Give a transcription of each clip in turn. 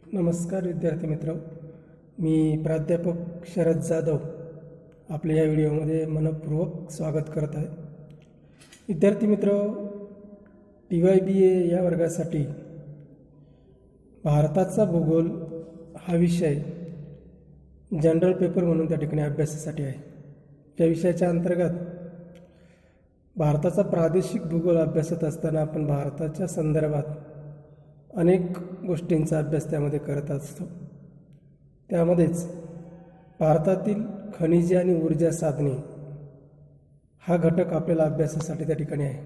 नमस्कार विद्यार्थी मित्र, मी प्राध्यापक शरद जाधव आपल्या या व्हिडिओमध्ये मनपूर्वक स्वागत करत आहे. विद्यार्थी मित्र, TYBA या वर्गासाठी भारताचा भूगोल हा विषय जनरल पेपर म्हणून त्या ठिकाणी अभ्यासासाठी आहे. या विषयाच्या अंतर्गत भारताचा प्रादेशिक भूगोल अभ्यासत असताना आपण भारताच्या संदर्भात अनेक गोष्टींचा अभ्यास त्यामध्ये करत असतो. त्यामध्येच भारतातील खनिजे आणि ऊर्जा साधने हा घटक आपल्याला अभ्यासासाठी त्या ठिकाणी आहे.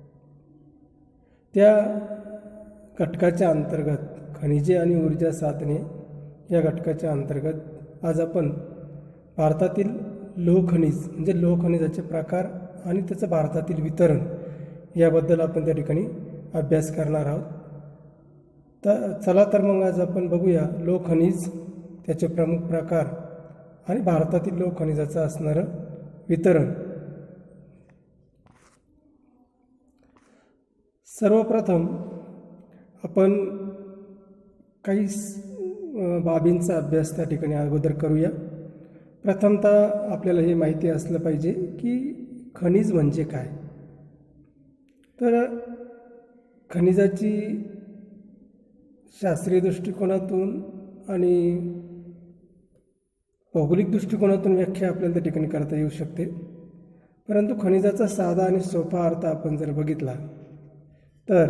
त्या घटकाच्या अंतर्गत खनिजे आणि ऊर्जा साधने या घटकाच्या अंतर्गत आज आपण भारतातील लोहखनिज म्हणजे लोहखनिजाचे प्रकार आणि त्याचं भारतातील वितरण याबद्दल आपण त्या ठिकाणी अभ्यास करणार आहोत. चला तर मग आज आपण बघूया लोहखनिज, त्याचे प्रमुख प्रकार आणि भारतातील लोहखनिजाचं असणारं वितरण. सर्वप्रथम आपण काही बाबींचा अभ्यास त्या ठिकाणी अगोदर करूया. प्रथमतः आपल्याला हे माहिती असलं पाहिजे की खनिज म्हणजे काय. तर खनिजाची शास्त्रीय दृष्टिकोनातून आणि भौगोलिक दृष्टिकोनातून व्याख्या आपल्याला त्या ठिकाणी करता येऊ शकते. परंतु खनिजाचा साधा आणि सोपा अर्थ आपण जर बघितला तर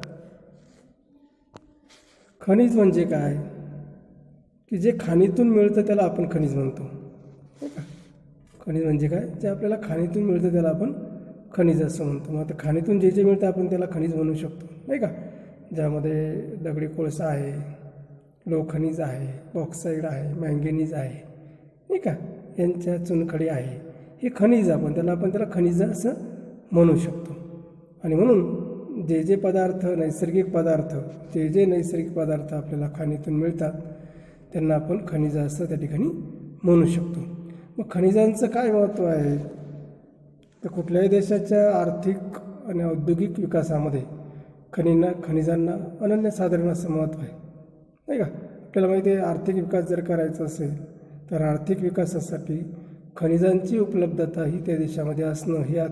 खनिज म्हणजे काय की जे खाणीतून मिळतं त्याला आपण खनिज म्हणतो. खनिज म्हणजे काय, जे आपल्याला खाणीतून मिळतं त्याला आपण खनिज असं म्हणतो. मग आता खाणीतून जे जे मिळतं आपण त्याला खनिज म्हणू शकतो, नाही का. ज्यामध्ये दगडी कोळसा आहे, लोहखनिज आहे, बॉक्साईड आहे, मँगेनीज आहे, नाही का, यांच्या चुनखडी आहे. हे खनिज आपण त्याला खनिज असं म्हणू शकतो. आणि म्हणून जे जे पदार्थ नैसर्गिक पदार्थ आपल्याला खाणीतून मिळतात त्यांना आपण खनिज असं त्या ठिकाणी म्हणू शकतो. मग खनिजांचं काय महत्त्व आहे तर कुठल्याही देशाच्या आर्थिक आणि औद्योगिक विकासामध्ये खनिजांना अनन्यसाधारण असं महत्त्व आहे, नाही का. आपल्याला माहिती आहे आर्थिक विकास जर करायचा असेल तर आर्थिक विकासासाठी खनिजांची उपलब्धता ही त्या देशामध्ये असणं हे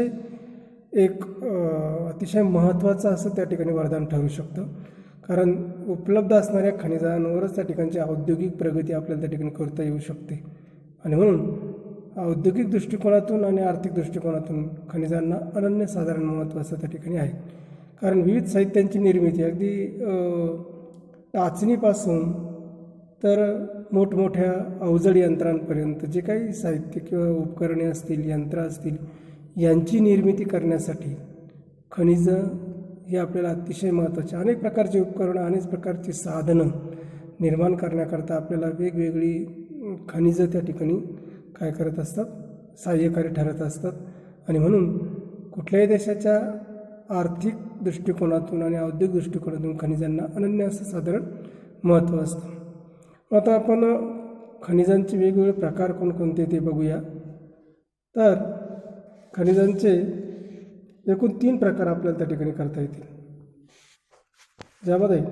अतिशय महत्त्वाचं असं त्या ठिकाणी वरदान ठरू शकतं. कारण उपलब्ध असणाऱ्या खनिजांवरच त्या ठिकाणची औद्योगिक प्रगती आपल्याला त्या ठिकाणी करता येऊ शकते. आणि म्हणून औद्योगिक दृष्टिकोनातून आणि आर्थिक दृष्टिकोनातून खनिजांना अनन्यसाधारण महत्त्व असं त्या ठिकाणी आहे. कारण विविध साहित्यांची निर्मिती अगदी टाचणीपासून तर मोठमोठ्या अवजड यंत्रांपर्यंत जे काही साहित्य किंवा उपकरणे असतील, यंत्र असतील, यांची निर्मिती करण्यासाठी खनिजं हे आपल्याला अतिशय महत्त्वाचे. अनेक प्रकारचे उपकरणं, अनेक प्रकारची साधनं निर्माण करण्याकरता आपल्याला वेगवेगळी खनिजं त्या ठिकाणी काय करत असतात, सहाय्यकारी ठरत असतात. आणि म्हणून कुठल्याही देशाच्या आर्थिक दृष्टिकोनातून आणि औद्योगिक दृष्टिकोनातून खनिजांना अनन्य असं साधारण महत्त्व असतं. आता आपण खनिजांचे वेगवेगळे प्रकार कोणकोणते ते बघूया. तर खनिजांचे एकूण 3 प्रकार आपल्याला त्या ठिकाणी करता येतील. ज्यामध्ये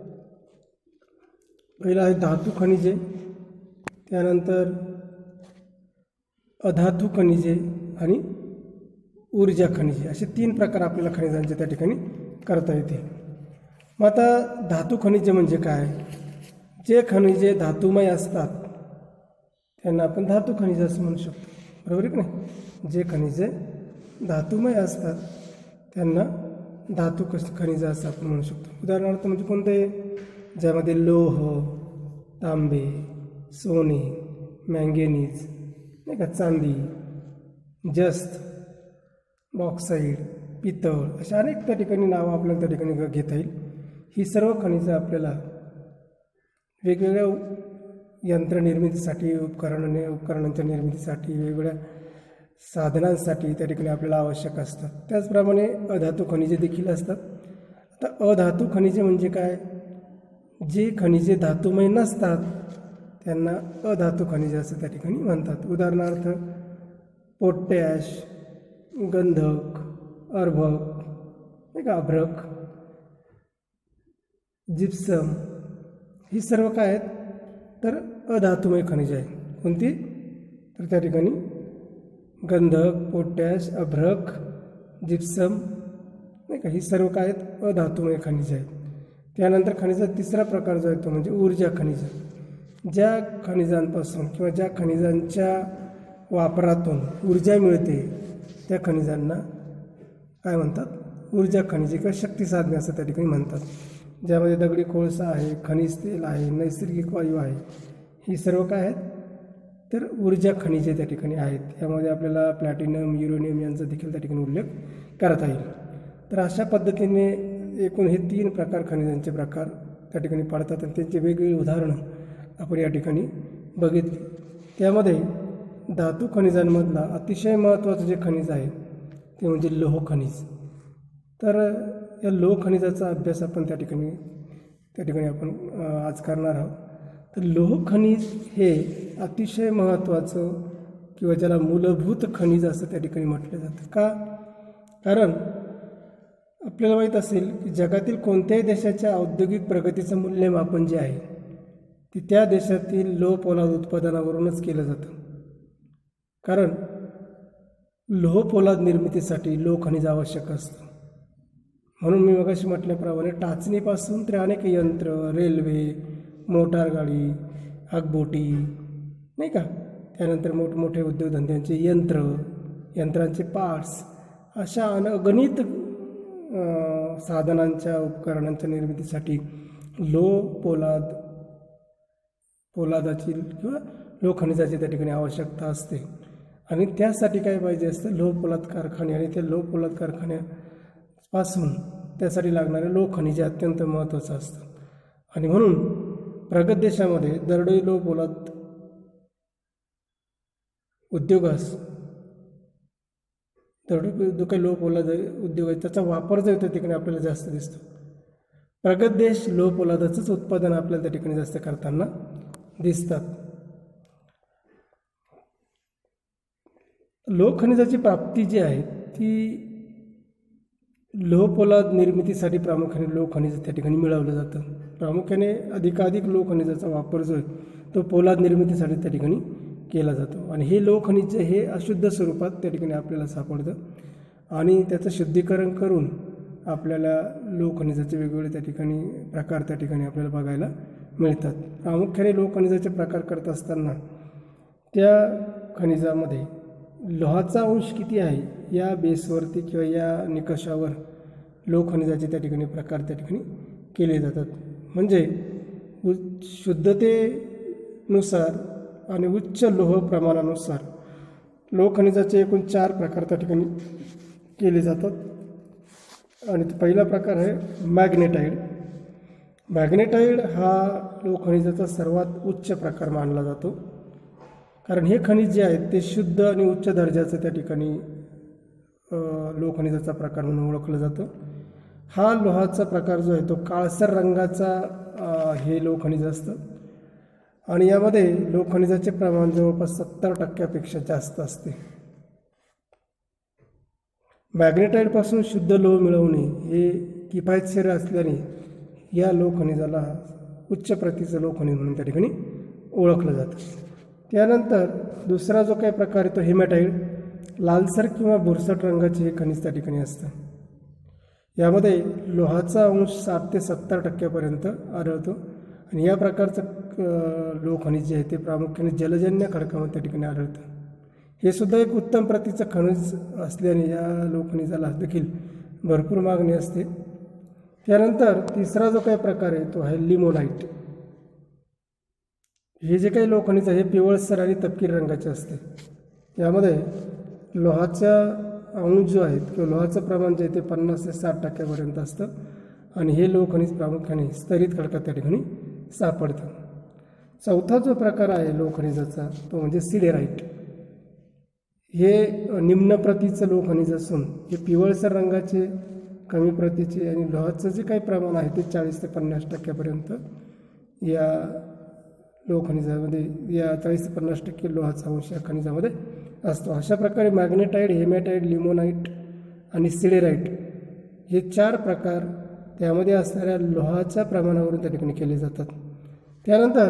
पहिलं आहे धातू खनिजे, त्यानंतर अधातू खनिजे आणि ऊर्जा खनिजे, असे 3 प्रकार आपल्याला खनिजांचे त्या ठिकाणी करता येतील. मग आता धातू खनिजे म्हणजे काय, जे खनिजे धातुमय असतात त्यांना आपण धातू खनिज असं म्हणू शकतो, बरोबर आहे की नाही. जे खनिजे धातुमय असतात त्यांना धातू खनिज असं आपण म्हणू शकतो. उदाहरणार्थ म्हणजे कोणते, ज्यामध्ये लोह, तांबे, सोने, मँगेनीज, नाही का, चांदी, जस्त, बॉक्साईड, पितळ, अशा अनेक त्या ठिकाणी नावं आपल्याला त्या ठिकाणी घेता येईल. ही सर्व खनिजं आपल्याला वेगवेगळ्या यंत्रनिर्मितीसाठी, उपकरणांच्या निर्मितीसाठी, वेगवेगळ्या साधनांसाठी त्या ठिकाणी आपल्याला आवश्यक असतात. त्याचप्रमाणे अधातू खनिजे देखील असतात. आता अधातू खनिजे म्हणजे काय, जे खनिजे धातुमय नसतात त्यांना अधातू खनिजे असं त्या ठिकाणी म्हणतात. उदाहरणार्थ पोटॅश, गंधक, अर्भक, नाही का, अभ्रक, जिप्सम, ही सर्व काय आहेत तर अधातुमय खनिजे आहेत. कोणती तर त्या ठिकाणी गंधक, पोटॅश, अभ्रक, जिप्सम नाही का, ही सर्व काय आहेत अधातुमय खनिजे आहेत. त्यानंतर खनिजाचा तिसरा प्रकार जो आहे तो म्हणजे ऊर्जा खनिज. ज्या खनिजांपासून किंवा ज्या खनिजांच्या वापरातून ऊर्जा मिळते त्या खनिजांना काय म्हणतात, ऊर्जा खनिजे किंवा शक्ती साधने असं त्या ठिकाणी म्हणतात. ज्यामध्ये दगडी कोळसा आहे, खनिज तेल आहे, नैसर्गिक वायू आहे, ही सर्व काय आहेत तर ऊर्जा खनिजे त्या ठिकाणी आहेत. यामध्ये आपल्याला प्लॅटिनम, युरेनियम यांचा देखील त्या ठिकाणी उल्लेख करता येईल. तर अशा पद्धतीने एकूण हे 3 प्रकार खनिजांचे प्रकार त्या ठिकाणी पडतात आणि त्यांची वेगवेगळी उदाहरणं आपण या ठिकाणी बघितली. त्यामध्ये धातू खनिजांमधला अतिशय महत्त्वाचं जे खनिज आहे ते म्हणजे लोह खनिज. तर या लोह खनिजाचा अभ्यास आपण त्या ठिकाणी आपण आज करणार आहोत. तर लोह खनिज हे अतिशय महत्त्वाचं किंवा ज्याला मूलभूत खनिज असं त्या ठिकाणी म्हटलं जातं. का? कारण आपल्याला माहीत असेल की जगातील कोणत्याही देशाच्या औद्योगिक प्रगतीचं मूल्यमापन जे आहे ते त्या देशातील लोह पोलाद उत्पादनावरूनच केलं जातं. कारण लोह पोलाद निर्मितीसाठी लोह खनिज आवश्यक असतं. म्हणून मी मगाशी म्हटल्याप्रमाणे टाचणीपासून ते अनेक यंत्र, रेल्वे, मोटार गाडी, आगबोटी नाही का, त्यानंतर मोठमोठे उद्योगधंद्यांचे यंत्रांचे पार्ट्स, अशा अगणित साधनांच्या उपकरणांच्या निर्मितीसाठी पोलादाची किंवा लोह खनिजाची त्या ठिकाणी आवश्यकता असते. आणि त्यासाठी काय पाहिजे असतं, लोह पोलाद कारखाने, आणि त्या लोह पोलाद कारखान्यापासून त्यासाठी लागणारे लोह खनिजे अत्यंत महत्त्वाचं असतं. आणि म्हणून प्रगत देशामध्ये दरडोई लोह पोलाद उद्योगास जो काही लोह पोलाद उद्योग आहे त्याचा वापर जो त्या ठिकाणी आपल्याला जास्त दिसतो. प्रगत देश लोह पोलादाचंच उत्पादन आपल्याला त्या ठिकाणी जास्त करताना दिसतात. लोह खनिजाची प्राप्ती जी आहे ती लोह पोलाद निर्मितीसाठी प्रामुख्याने लोह खनिज त्या ठिकाणी मिळवलं जातं. प्रामुख्याने अधिकाधिक लोह खनिजाचा वापर जो आहे तो पोलाद निर्मितीसाठी त्या ठिकाणी केला जातो. आणि हे लोह खनिज हे अशुद्ध स्वरूपात त्या ठिकाणी आपल्याला सापडतं आणि त्याचं शुद्धीकरण करून आपल्याला लोह खनिजाचे वेगवेगळे त्या ठिकाणी प्रकार त्या ठिकाणी आपल्याला बघायला मिळतात. प्रामुख्याने लोह खनिजाचे प्रकार करत असताना त्या खनिजामध्ये लोहाचा अंश किती आहे या बेसवरती किंवा या निकषावर लोह खनिजाचे त्या ठिकाणी प्रकार त्या ठिकाणी केले जातात. म्हणजे शुद्धतेनुसार आणि उच्च लोह प्रमाणानुसार लोह खनिजाचे एकूण 4 प्रकार त्या ठिकाणी केले जातात. आणि पहिला प्रकार आहे मॅग्नेटाईड. मॅग्नेटाईड हा लोह खनिजाचा सर्वात उच्च प्रकार मानला जातो. कारण हे खनिज जे आहेत ते शुद्ध आणि उच्च दर्जाचं त्या ठिकाणी लोह खनिजाचा प्रकार म्हणून ओळखलं जातं. हा लोहाचा प्रकार जो आहे तो काळसर रंगाचा हे लोह खनिज असतं आणि यामध्ये लोह खनिजाचे प्रमाण जवळपास 70% जास्त असते. मॅग्नेटाईडपासून शुद्ध लोह मिळवणे हे किफायतशीर असल्याने या लोह खनिजाला उच्च प्रतीचं लोह खनिज म्हणून त्या ठिकाणी ओळखलं जातं. त्यानंतर दुसरा जो काही प्रकार आहे तो हेमॅटाईड. लालसर किंवा भुरसट रंगाचे हे खनिज त्या ठिकाणी असतं. यामध्ये लोहाचा अंश 60 ते 70% आढळतो आणि या प्रकारचं लोह खनिज जे आहे ते प्रामुख्याने जलजन्य खडकामध्ये त्या ठिकाणी आढळतं. हे सुद्धा एक उत्तम प्रतीचं खनिज असल्याने या लोह खनिजाला देखील भरपूर मागणी असते. त्यानंतर तिसरा जो काही प्रकार आहे तो आहे लिमोनाईट. हे जे काही लोह खनिज आहे हे पिवळसर आणि तपकिरी रंगाचे असते. यामध्ये लोहाचा अंश जो आहे किंवा लोहाचं प्रमाण जे आहे ते 50 ते 60% असतं आणि हे लोह खनिज प्रामुख्याने स्तरित खडकात त्या ठिकाणी सापडतं. चौथा जो प्रकार आहे लोह खनिजाचा तो म्हणजे सिडेराईट. हे निम्न प्रतीचं लोह खनिज असून हे पिवळसर रंगाचे, कमी प्रतीचे आणि लोहाचं जे काही प्रमाण आहे ते 40 ते 50% या लोह खनिजामध्ये, या 40 ते 50% लोहाचा अंश या खनिजामध्ये असतो. अशा प्रकारे मॅग्नेटाईड, हेमॅटाईड, लिमोनाईट आणि सिडेराईट हे 4 प्रकार त्यामध्ये असणाऱ्या लोहाच्या प्रमाणावरून त्या ठिकाणी केले जातात. त्यानंतर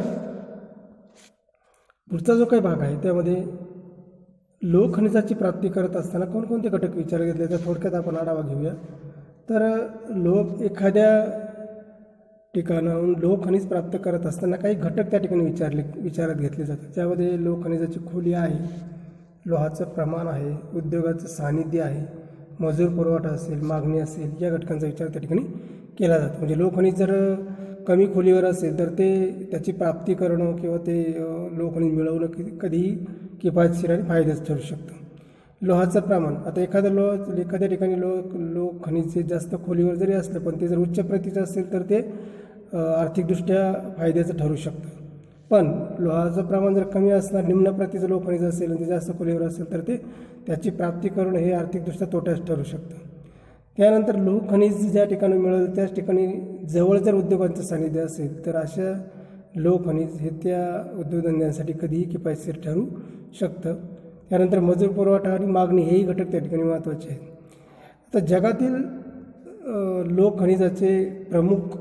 पुढचा जो काही भाग आहे त्यामध्ये लोह खनिजाची प्राप्ती करत असताना कोणकोणते घटक विचार घेतले तर थोडक्यात आपण आढावा घेऊया. तर एखाद्या ठिकाणाहून लोह खनिज प्राप्त करत असताना काही घटक त्या ठिकाणी विचारात घेतले जातात. त्यामध्ये लोह खनिजाची खोली आहे, लोहाचं प्रमाण आहे, उद्योगाचं सानिध्य आहे, मजूर पुरवठा असेल, मागणी असेल, या घटकांचा विचार त्या ठिकाणी केला जातो. म्हणजे लोह खनिज जर कमी खोलीवर असेल तर त्याची प्राप्ती करणं किंवा ते लोह खनिज मिळवणं कधीही किफायतशीर आणि फायद्याचं ठरू शकतं. लोहाचं प्रमाण, आता एखाद्या ठिकाणी लोह खनिज जास्त खोलीवर जरी असलं पण ते जर उच्च प्रतीचं असेल तर ते आर्थिकदृष्ट्या फायद्याचं ठरू शकतं. पण लोहाचं प्रमाण जर कमी असणार, निम्न प्रतीचं लोह खनिज असेल आणि ते जास्त खोलीवर असेल तर त्याची प्राप्ती करणं हे आर्थिकदृष्ट्या तोट्याचं ठरू शकतं. त्यानंतर लोह खनिज ज्या ठिकाणी मिळेल त्याच ठिकाणी जवळ जर उद्योगांचं सानिध्य असेल तर अशा लोह खनिज हे त्या उद्योगधंद्यांसाठी कधीही किफायतशीर ठरू शकतं. त्यानंतर मजूर पुरवठा आणि मागणी हेही घटक त्या ठिकाणी महत्त्वाचे आहेत. आता जगातील लोह खनिजाचे प्रमुख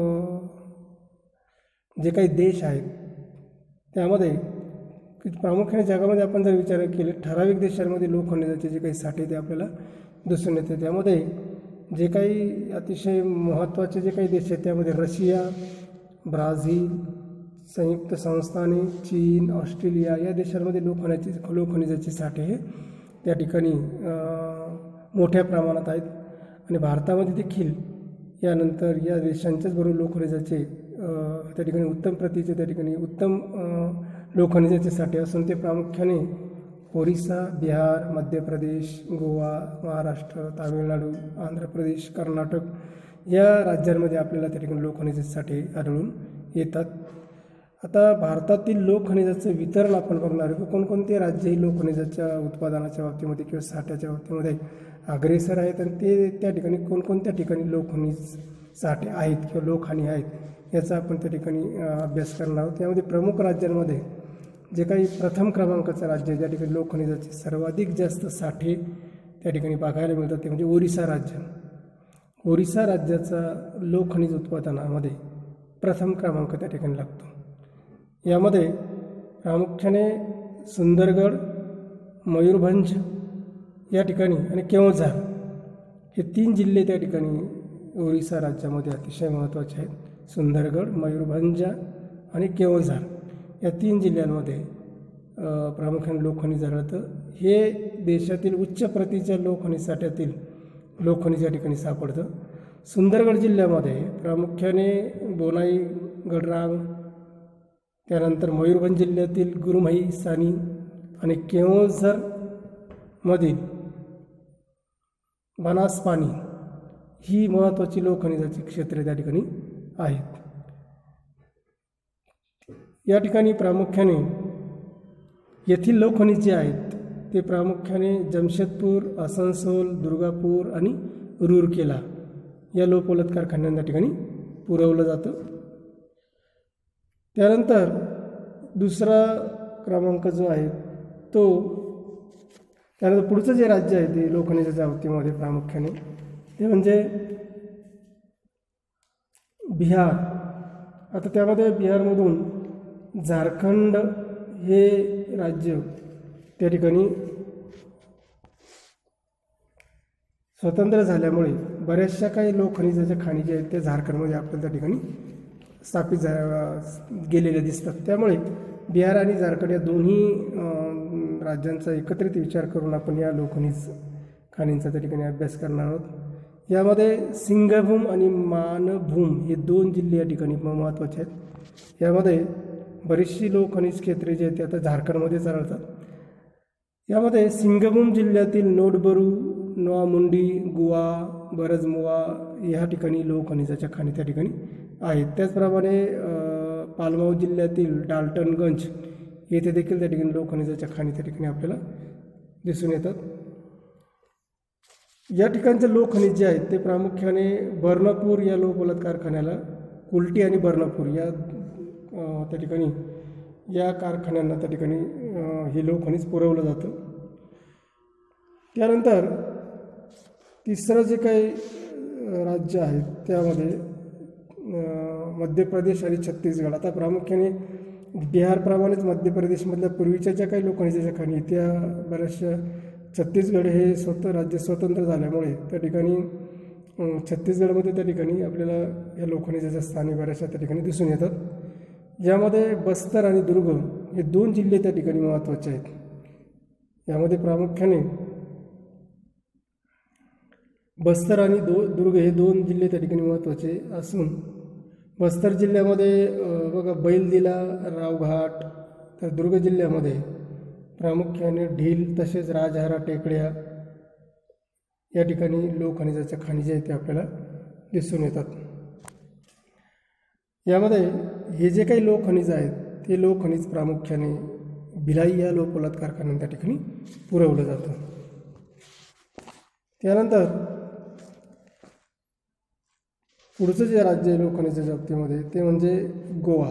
जे काही देश आहेत त्यामध्ये प्रामुख्याने जगामध्ये आपण जर विचार केले ठराविक देशांमध्ये लोह खनिजाचे जे काही साठे ते आपल्याला दिसून येते. त्यामध्ये जे काही अतिशय महत्त्वाचे जे काही देश आहेत त्यामध्ये रशिया, ब्राझील, संयुक्त संस्थाने, चीन, ऑस्ट्रेलिया या देशांमध्ये लोह खनिजाचे साठे हे त्या ठिकाणी मोठ्या प्रमाणात आहेत. आणि भारतामध्ये देखील यानंतर या देशांच्याच बरोबर लोह खनिजाचे त्या ठिकाणी उत्तम प्रतीचे त्या ठिकाणी उत्तम लोह खनिजाचे साठे असून ते प्रामुख्याने ओरिसा, बिहार, मध्य प्रदेश, गोवा, महाराष्ट्र, तामिळनाडू, आंध्र प्रदेश, कर्नाटक या राज्यांमध्ये आपल्याला त्या ठिकाणी लोह खनिजाचे साठे आढळून येतात. आता भारतातील लोह खनिजाचं वितरण आपण बघणार आहे की कोणकोणते राज्य ही लोह खनिजाच्या उत्पादनाच्या बाबतीमध्ये किंवा साठ्याच्या बाबतीमध्ये अग्रेसर आहेत आणि ते त्या ठिकाणी कोणकोणत्या ठिकाणी लोह खनिज साठे आहेत किंवा लोह खाणी आहेत याचा आपण त्या ठिकाणी अभ्यास करणार आहोत. त्यामध्ये प्रमुख राज्यांमध्ये जे काही प्रथम क्रमांकाचं राज्य ज्या ठिकाणी लोह खनिजाचे सर्वाधिक जास्त साठे त्या ठिकाणी बघायला मिळतात ते म्हणजे ओरिसा राज्य. ओरिसा राज्याचा लोह खनिज उत्पादनामध्ये प्रथम क्रमांक त्या ठिकाणी लागतो. यामध्ये प्रामुख्याने सुंदरगड, मयूरभंज या ठिकाणी आणि केओंझार हे 3 जिल्हे त्या ठिकाणी ओरिसा राज्यामध्ये अतिशय महत्त्वाचे आहेत. सुंदरगड, मयूरभंज आणि केओंझार या 3 जिल्ह्यांमध्ये प्रामुख्याने लोह खनिज आढळतं. हे देशातील उच्च प्रतीच्या लोह खनिज साठ्यातील लोह खनिज या ठिकाणी सापडतं. सुंदरगड जिल्ह्यामध्ये प्रामुख्याने बोनाई गडरांग, त्यानंतर मयूरभंज जिल्ह्यातील गुरुमही सानी आणि केओंझरमधील बनासपानी ही महत्त्वाची लोह खनिजाची क्षेत्रे त्या ठिकाणी आहेत. या ठिकाणी प्रामुख्याने येथील लोह खनिज जे आहेत ते प्रामुख्याने जमशेदपूर, आसनसोल, दुर्गापूर आणि रूरकेला या लोहपोलाद कारखान्यांना त्या ठिकाणी पुरवलं जातं. त्यानंतर दुसरा क्रमांक जो आहे तो त्यानंतर पुढचं जे राज्य आहे ते लोह खनिजाच्या बाबतीमध्ये प्रामुख्याने ते म्हणजे बिहार. आता त्यामध्ये बिहारमधून झारखंड हे राज्य त्या ठिकाणी स्वतंत्र झाल्यामुळे बऱ्याचशा काही लोह खनिजाच्या खाणी जे आहेत त्या झारखंडमध्ये आपल्याला त्या ठिकाणी स्थापित गेलेल्या दिसतात. त्यामुळे बिहार आणि झारखंड या दोन्ही राज्यांचा एकत्रित विचार करून आपण या लोह खनिज खाणींचा त्या ठिकाणी अभ्यास करणार आहोत. यामध्ये सिंगभूम आणि मानभूम हे 2 जिल्हे या ठिकाणी महत्त्वाचे आहेत. यामध्ये बरीचशी लोह खनिज क्षेत्रे जे आहेत ते आता झारखंडमध्येच आढळतात. यामध्ये सिंगभूम जिल्ह्यातील नोडबरू, नोआमुंडी, गुवा, बरजमुवा या ठिकाणी लोह खनिजाच्या खाणी त्या ठिकाणी आहेत. त्याचप्रमाणे पालमाऊ जिल्ह्यातील डाल्टनगंज येथे देखील त्या ठिकाणी लोह खनिजाच्या खाणी त्या ठिकाणी आपल्याला दिसून येतात. या ठिकाणचे लोह खनिज जे आहेत ते प्रामुख्याने बर्नपूर या लोहपोलाद कारखान्याला, कुल्टी आणि बर्नपूर या त्या ठिकाणी या कारखान्यांना त्या ठिकाणी हे लोह खनिज पुरवलं जातं. त्यानंतर तिसरं जे काही राज्य आहे त्यामध्ये मध्य प्रदेश आणि छत्तीसगड. आता प्रामुख्याने बिहारप्रमाणेच मध्य प्रदेशमधल्या पूर्वीच्या ज्या काही लोकखनिजाच्या खाणी त्या बऱ्याचशा छत्तीसगड हे राज्य स्वतंत्र झाल्यामुळे त्या ठिकाणी छत्तीसगडमध्ये त्या ठिकाणी आपल्याला या लोकखनिजाच्या स्थाने बऱ्याचशा त्या ठिकाणी दिसून येतात. यामध्ये बस्तर आणि दुर्ग हे 2 जिल्हे त्या ठिकाणी महत्त्वाचे आहेत. यामध्ये प्रामुख्याने बस्तर आणि दुर्ग हे 2 जिल्हे त्या ठिकाणी महत्त्वाचे असून बस्तर जिल्ह्यामध्ये बघा बैलदिला, रावघाट, तर दुर्ग जिल्ह्यामध्ये प्रामुख्याने ढील तसेच राजहारा टेकड्या या ठिकाणी लोकखनिजाच्या खाणी जे आहेत ते आपल्याला दिसून येतात. यामध्ये हे जे काही लोकखनिज आहेत ते लोकखनिज प्रामुख्याने भिलाई या लोहपोलाद कारखान्याने त्या ठिकाणी पुरवलं जातं. त्यानंतर पुढचं जे राज्य आहे लोकखनिजाच्या बाबतीमध्ये ते म्हणजे गोवा.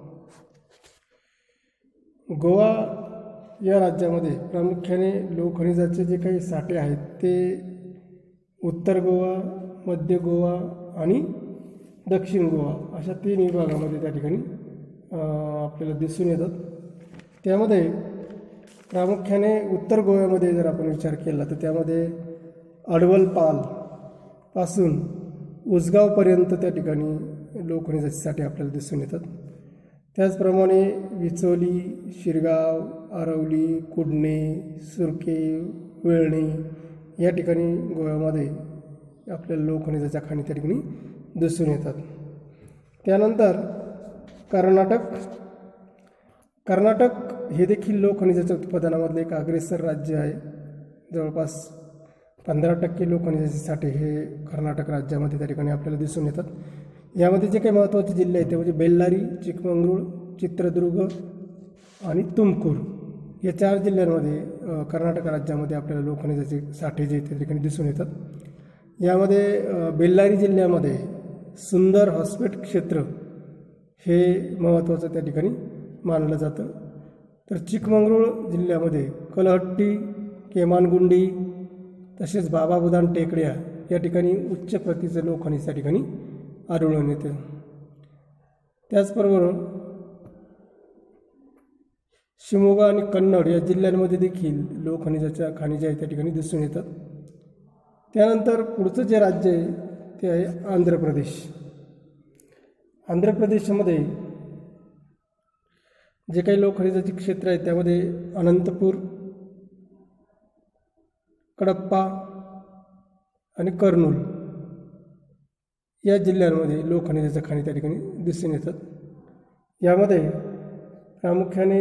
गोवा या राज्यामध्ये प्रामुख्याने लोकखनिजाचे जे काही साठे आहेत ते उत्तर गोवा, मध्य गोवा आणि दक्षिण गोवा अशा 3 विभागामध्ये त्या ठिकाणी आपल्याला दिसून येतात. त्यामध्ये प्रामुख्याने उत्तर गोव्यामध्ये जर आपण विचार केला तर त्यामध्ये अडवलपाल पासून उसगावपर्यंत त्या ठिकाणी लोकखनिजाचे साठे आपल्याला दिसून येतात. त्याचप्रमाणे विचोली, शिरगाव, आरवली, कुडणे, सुरके, वेळणे या ठिकाणी गोव्यामध्ये आपल्याला लोकखनिजाच्या खाणी त्या ठिकाणी दिसून येतात. त्यानंतर कर्नाटक हे देखील लोकखनिजाच्या उत्पादनामधले एक अग्रेसर राज्य आहे. जवळपास 15% लोकखनिजाचे साठे हे कर्नाटक राज्यामध्ये त्या ठिकाणी आपल्याला दिसून येतात. यामध्ये जे काही महत्त्वाचे जिल्हे आहेत ते म्हणजे बेल्लारी, चिकमंगळूर, चित्रदुर्ग आणि तुमकूर या 4 जिल्ह्यांमध्ये कर्नाटक राज्यामध्ये आपल्याला लोकखनिजाचे साठे जे त्या ठिकाणी दिसून येतात. यामध्ये बेल्लारी जिल्ह्यामध्ये सुंदर हॉस्पेट क्षेत्र हे महत्त्वाचं त्या ठिकाणी मानलं जातं. तर चिकमंगळूर जिल्ह्यामध्ये कलहट्टी, केमानगुंडी तसेच बाबा बुदान टेकड्या या ठिकाणी उच्च प्रतीचं लोकखनिज त्या ठिकाणी आढळून येते. त्याचबरोबर शिमोगा आणि कन्नड या जिल्ह्यांमध्ये देखील लोकखनिजाच्या खाणी ज्या आहेत त्या ठिकाणी दिसून येतात. त्यानंतर पुढचं जे राज्य आहे ते आहे आंध्र प्रदेश. आंध्र प्रदेशमध्ये जे काही लोकखनिजाची क्षेत्र आहेत त्यामध्ये अनंतपूर, कडप्पा आणि कर्नूल या जिल्ह्यांमध्ये लोकखनिजाच्या खाणी त्या ठिकाणी दिसून येतात. यामध्ये प्रामुख्याने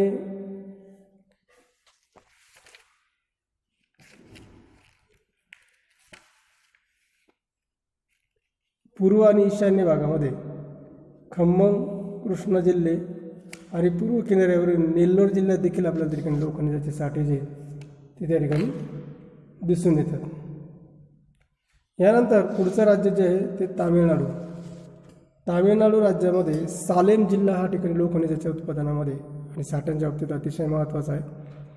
पूर्व आणि ईशान्य भागामध्ये खम्मम, कृष्णा जिल्हे आणि पूर्व किनाऱ्यावरील नेल्लोर जिल्ह्यात देखील आपल्याला त्या ठिकाणी लोकखनिजाचे साठे जे ते त्या ठिकाणी दिसून येतात. यानंतर पुढचं राज्य जे आहे ते तामिळनाडू. तामिळनाडू राज्यामध्ये सालेम जिल्हा हा ठिकाणी लोकखनिजाच्या उत्पादनामध्ये आणि साठ्यांच्या बाबतीत अतिशय महत्त्वाचा आहे.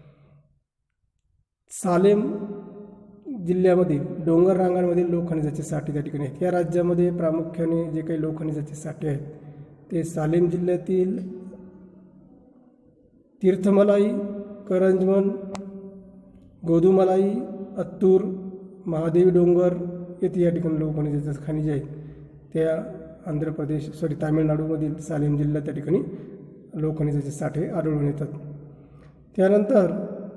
सालेम जिल्ह्यामधील डोंगर रांगांमधील लोकखनिजाचे साठे त्या ठिकाणी आहेत. या राज्यामध्ये प्रामुख्याने जे काही लोकखनिजाचे साठे आहेत ते सालेम जिल्ह्यातील तीर्थमलाई, करंजवन, गोदुमलाई, अत्तूर, महादेवी डोंगर येथे या ठिकाणी लोकखनिजाच्या खाणी जे आहेत त्या तामिळनाडूमधील सालेम जिल्ह्यात त्या ठिकाणी लोकखनिजाचे साठे आढळून येतात. त्यानंतर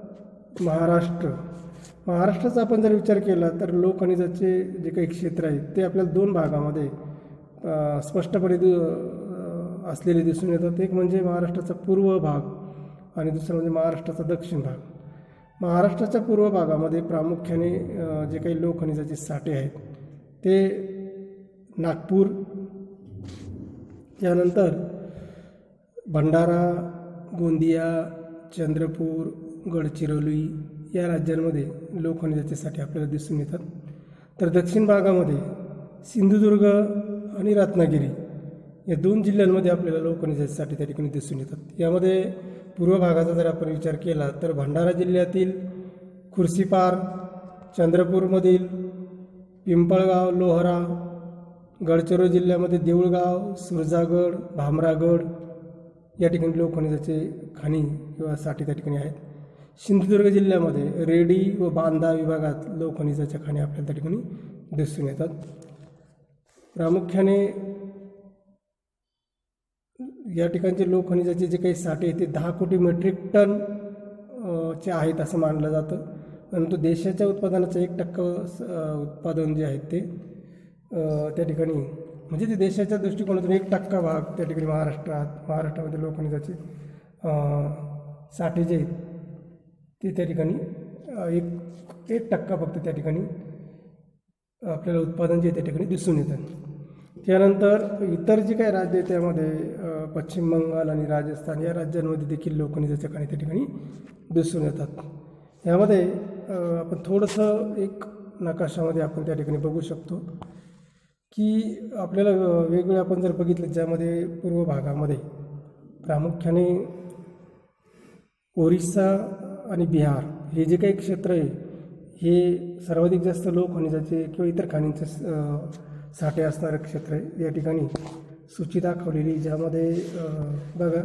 महाराष्ट्राचा आपण जर विचार केला तर लोकखनिजाचे जे काही क्षेत्र आहेत ते आपल्याला 2 भागामध्ये स्पष्टपणे असलेले दिसून येतात. एक म्हणजे महाराष्ट्राचा पूर्व भाग आणि दुसरं म्हणजे महाराष्ट्राचा दक्षिण भाग. महाराष्ट्राच्या पूर्व भागामध्ये प्रामुख्याने जे काही लोकखनिजाचे साठे आहेत ते नागपूर, त्यानंतर भंडारा, गोंदिया, चंद्रपूर, गडचिरोली या राज्यांमध्ये लोकखनिजाचे साठे आपल्याला दिसून येतात. तर दक्षिण भागामध्ये सिंधुदुर्ग आणि रत्नागिरी या 2 जिल्ह्यांमध्ये आपल्याला लोकखनिजाचे साठे त्या ठिकाणी दिसून येतात. यामध्ये पूर्व भागाचा जर आपण विचार केला तर भंडारा जिल्ह्यातील खुर्सीपार, चंद्रपूरमधील पिंपळगाव, लोहरा, गडचिरोली जिल्ह्यामध्ये देऊळगाव, सुरजागड, भामरागड या ठिकाणी लोह खनिजाचे खाणी किंवा साठे त्या ठिकाणी आहेत. सिंधुदुर्ग जिल्ह्यामध्ये रेडी व बांदा विभागात लोह खनिजाच्या खाणी आपल्याला त्या ठिकाणी दिसून येतात. प्रामुख्याने या ठिकाणचे लोह खनिजाचे जे काही साठे आहेत ते 10 कोटी मेट्रिक टन चे आहेत असं मानलं जातं. परंतु देशाच्या उत्पादनाचं 1% उत्पादन जे आहेत ते त्या ठिकाणी म्हणजे ते देशाच्या दृष्टिकोनातून 1% भाग त्या ठिकाणी महाराष्ट्रामध्ये लोह खनिजाचे साठे जे आहेत ते त्या ठिकाणी 1% फक्त त्या ठिकाणी आपल्याला उत्पादन जे त्या ठिकाणी दिसून येतं. त्यानंतर इतर जे काही राज्य आहेत त्यामध्ये पश्चिम बंगाल आणि राजस्थान या राज्यांमध्ये देखील लोह खनिजाच्या खाणी त्या ठिकाणी दिसून येतात. यामध्ये आपण थोडंसं एक नकाशामध्ये आपण त्या ठिकाणी बघू शकतो की आपल्याला वेगवेगळे आपण जर बघितलं ज्यामध्ये पूर्व भागामध्ये प्रामुख्याने ओरिसा आणि बिहार हे जे काही क्षेत्र आहे हे सर्वाधिक जास्त लोह खनिजाचे किंवा इतर खाणींचे साठे असणारं क्षेत्र आहे. या ठिकाणी सूची दाखवलेली ज्यामध्ये बघा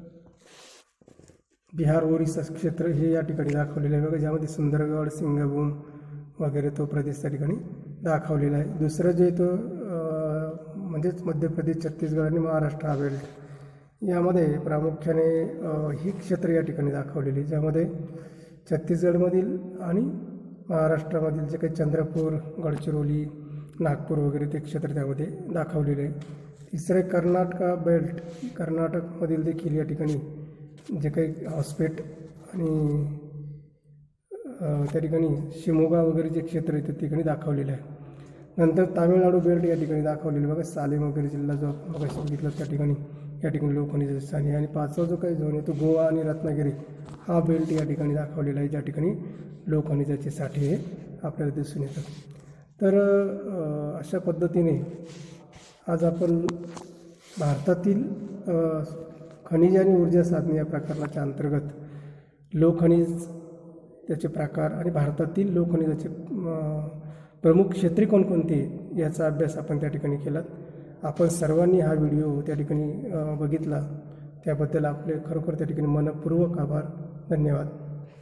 बिहार ओरिसा क्षेत्र हे या ठिकाणी दाखवलेलं आहे बघा, ज्यामध्ये सुंदरगड, सिंगभूम वगैरे तो प्रदेश त्या ठिकाणी दाखवलेला आहे. दुसरं जे तो म्हणजेच मध्य प्रदेश, छत्तीसगड आणि महाराष्ट्र हा बेल्ट यामध्ये प्रामुख्याने ही क्षेत्र या ठिकाणी दाखवलेली, ज्यामध्ये छत्तीसगडमधील आणि महाराष्ट्रामधील जे काही चंद्रपूर, गडचिरोली, नागपूर वगैरे ते क्षेत्र त्यामध्ये दाखवलेले आहे. तिसरे कर्नाटक बेल्ट, कर्नाटकमधील देखील या ठिकाणी जे काही हॉस्पेट आणि त्या ठिकाणी शिमोगा वगैरे जे क्षेत्र आहे ते ठिकाणी दाखवलेलं आहे. नंतर तामिळनाडू बेल्ट या ठिकाणी दाखवलेलं बघा, सालेम वगैरे जिल्हा जो बघा बघितलं त्या ठिकाणी या ठिकाणी लोह खनिजाचे साठे. आणि 5वा जो काही झोन आहे तो गोवा आणि रत्नागिरी हा बेल्ट या ठिकाणी दाखवलेला आहे, ज्या ठिकाणी लोह खनिजाचे साठे हे आपल्याला दिसून येतात. तर अशा पद्धतीने आज आपण भारतातील खनिज आणि ऊर्जा साधने या प्रकरणाच्या अंतर्गत लोह खनिज, त्याचे प्रकार आणि भारतातील लोह खनिजाचे प्रमुख क्षेत्रे कोणकोणती याचा अभ्यास आपण त्या ठिकाणी केला. आपण सर्वांनी हा व्हिडिओ त्या ठिकाणी बघितला त्याबद्दल आपले खरोखर त्या ठिकाणी मनपूर्वक आभार. धन्यवाद.